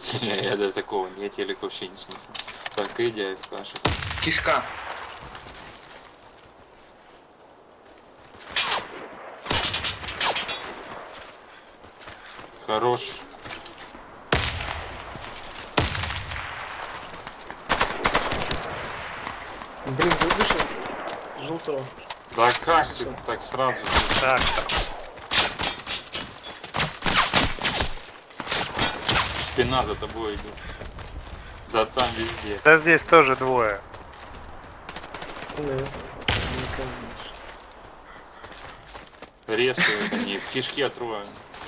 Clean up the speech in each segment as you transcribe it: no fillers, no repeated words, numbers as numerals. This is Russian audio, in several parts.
Я до такого, я телек вообще не смотрю. Так, идя в каше. Кишка. Хорош. Блин, ты вышел желтого. Да как ты так сразу? Так, Спина за тобой идет. Да там везде. да здесь тоже двое. Да. Наконец. Резают они, в кишке трое.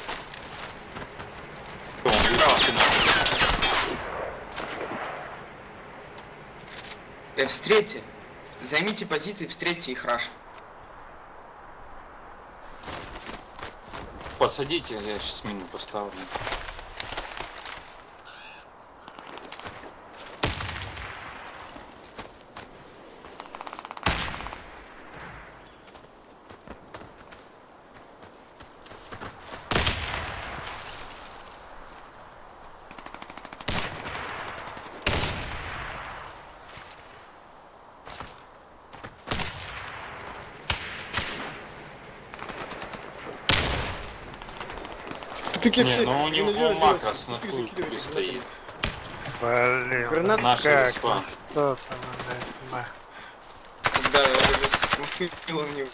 Он вышел, спина. Встретьте. Займите позиции, встретьте их, Раш. Посадите, я сейчас мину поставлю. Тупики Не, все. ну у него макрос на тупике стоит. Блин, Гранат. Наша как? респа. Что там, на. Да, я даже смахнул в него.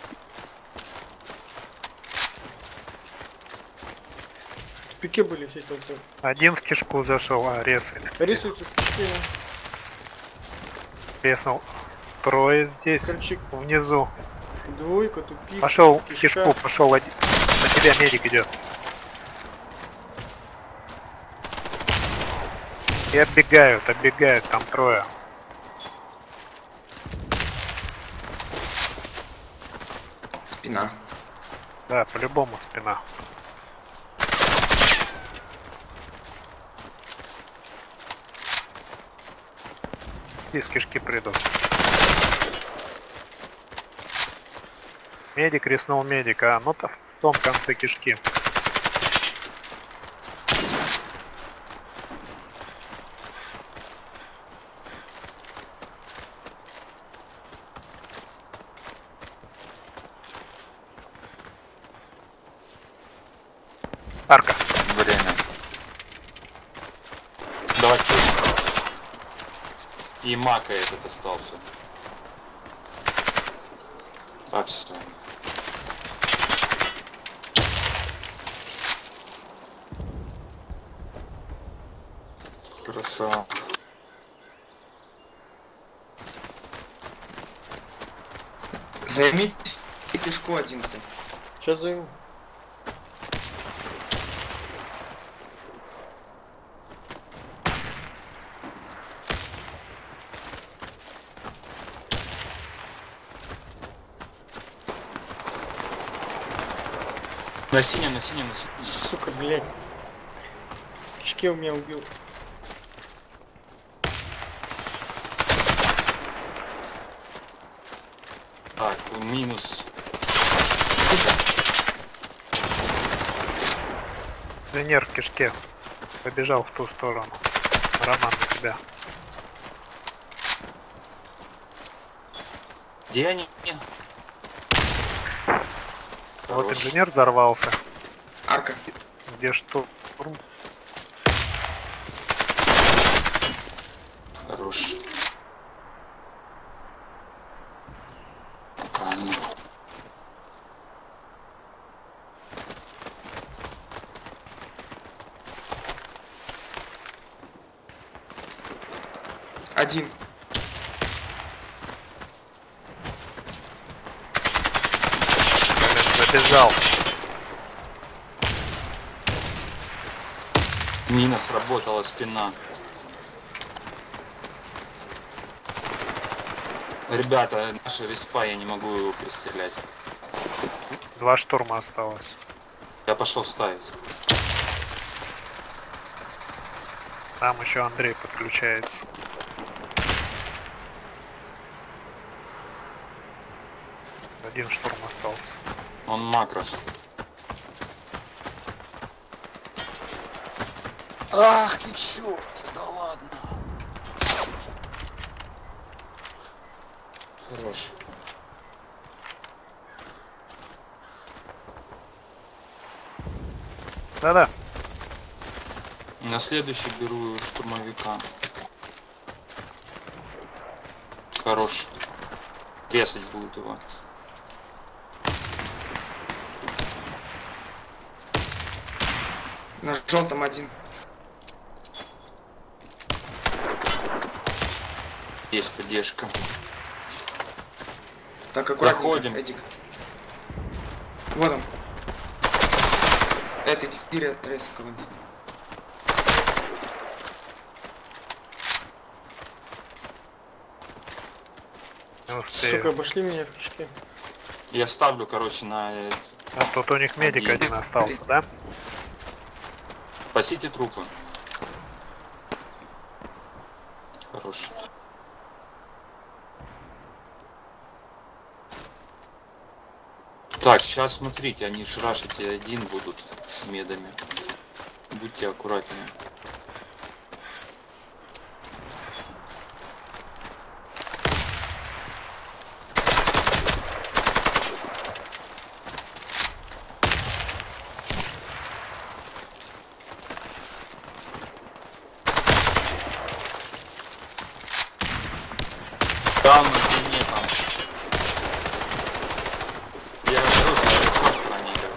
В тупике были все только. Один в кишку зашел, а резали. Рисуются в тупике. Резнул. Трое здесь, Короче, внизу. двойка, тупик. Пошел в кишка. кишку, пошел один. На тебя медик идет. И оббегают, там трое. Спина. Да, по-любому спина. Из кишки придут. Медик резнул медика, а ну-то в том конце кишки. Арка. Время. Давай. И мака этот остался. А, все. Красава. Займите кишку один-то. Сейчас займу. На синем, на синем, на синем. Сука, блядь. В кишке у меня убил. Так, минус. Инженер в кишке. Побежал в ту сторону. Роман на тебя. Где они? Вот Хорош. инженер взорвался. Арка. Где что? Хорош. Правильно. Один. Блин, забежал. Мина сработала, спина. Ребята, наша респа, я не могу его пристрелять. 2 штурма осталось. Я пошел ставить. Там еще Андрей подключается. Один штурм остался. Он макрос. Ах ты чё? Да ладно. Хорош. Да-да. На следующий беру штурмовика. Хорош. Резать будет его. На желтом один. Есть поддержка. Так, аккуратненько, Заходим. Эдик. Вот он. Это тире рисковый. Не успею. Сука, обошли меня в кишке. Я ставлю, короче, на... А тут у них медик один остался, да? Спасите трупы. Хорош. Так, сейчас смотрите, они ж рашить один будут с медами. Будьте аккуратнее. Там на стене там. Я просто они играют.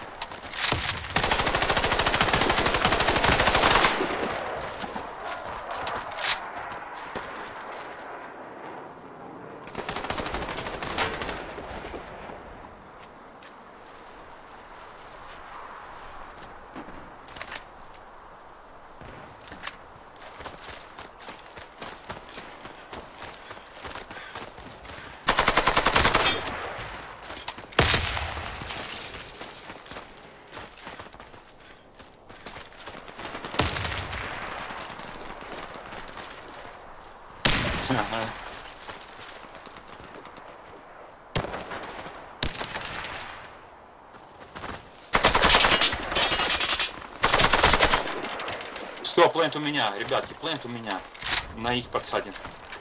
Ага. Все, плент у меня, ребятки, плент у меня. На их подсадим.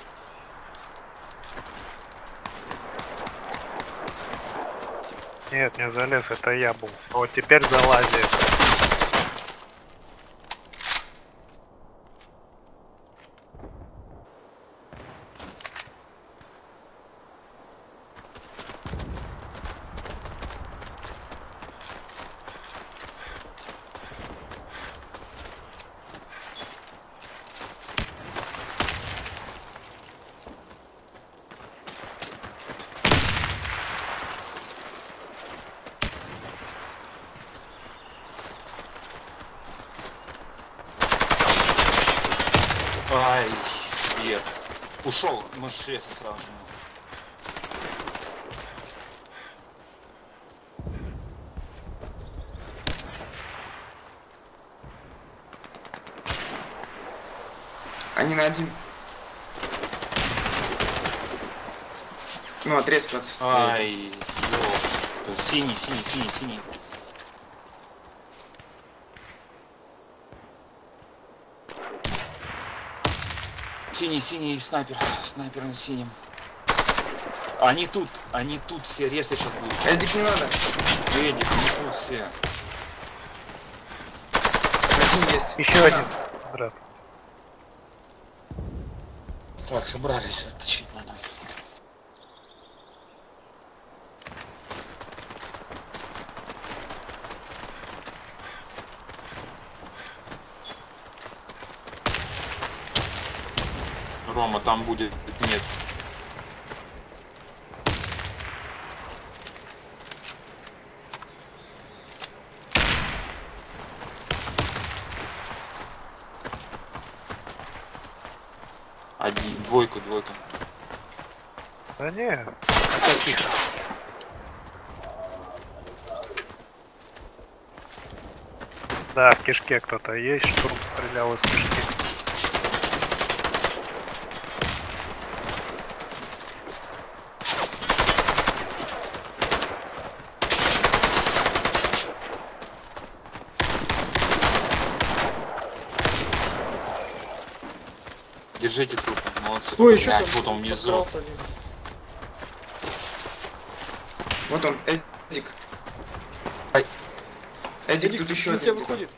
Нет, не залез, это я был. А вот теперь залазит. Ай, свет. Ушел, можешь резать сразу же. Они на один. Ну, отрез пац. Ай, ёп. Синий, синий, синий, синий. Синий, синий снайпер. Снайпер на синем. Они тут все резать сейчас будут. Эдик, не надо. Эдик, они тут все. Один есть. Еще один, брат. Так, собрались, оттащить надо. Рома, там будет нет. Один, двойку. Да не, это тихо. Да, в кишке кто-то есть, штурм стрелял из кишки. держите трупы. Молодцы. Ой, еще Блядь, там. вот он внизу. подкрался один. Вот он, Эдик. Ай. Эдик, Эдик, тут еще у тебя один. выходит.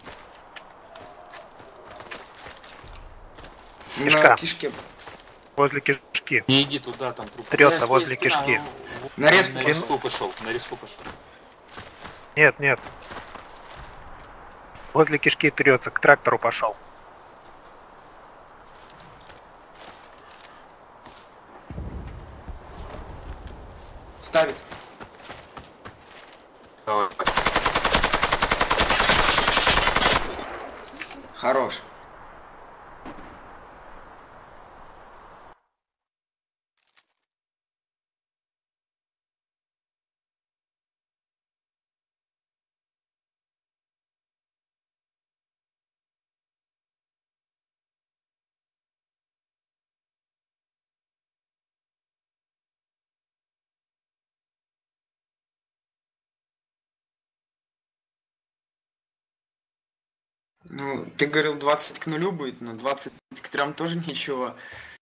На Кишка. кишке. Возле кишки. Не иди туда, там труп. Трется Э, возле спина, кишки. он- На респ на риску пошел, на риску пошел. Нет, нет. Возле кишки трется, к трактору пошел. Ставит. Давай. Хорош. Ну, ты говорил 20 к 0 будет, но 20 к 3 тоже ничего.